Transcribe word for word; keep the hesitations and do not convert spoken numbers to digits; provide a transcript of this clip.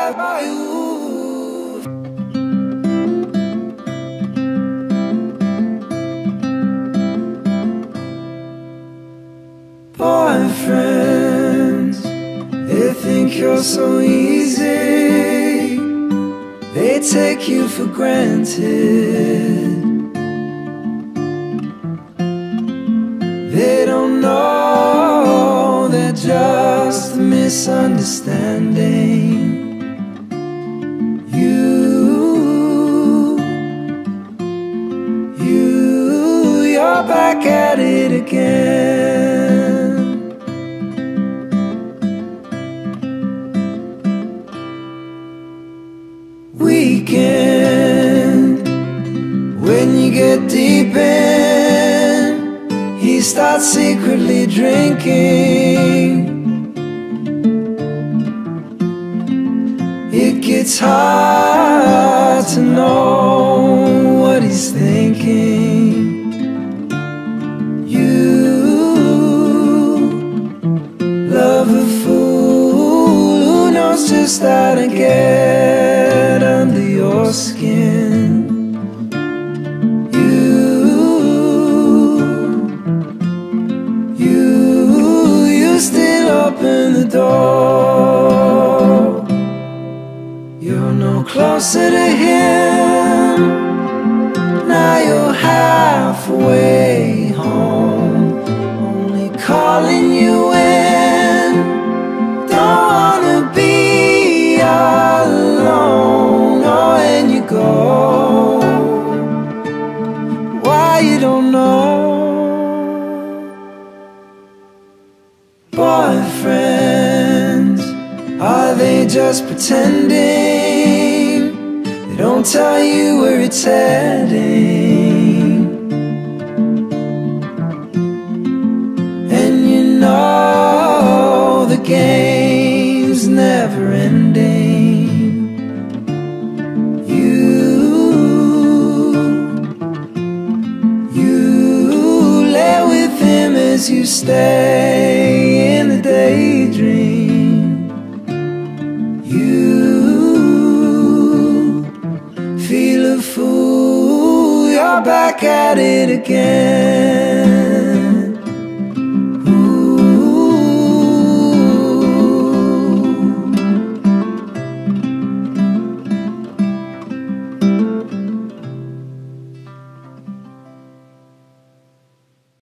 right by you. Boyfriends, they think you're so easy, they take you for granted. They don't know they're just a misunderstanding. You, you, you're back at it again. Weekend, when you get deep in, he starts secretly drinking. It gets hard to know what he's thinking. You love a fool who knows just how to get under your skin. You, you, you still open the door. You're no closer to him, now you're halfway home, only calling you in, don't wanna be alone. Oh, and you go, why you don't know? Boyfriends, are they just pretending? They don't tell you where it's heading. And you know the game's never ending. You, you lay with him as you stay in the daydream. You feel a fool, you're back at it again.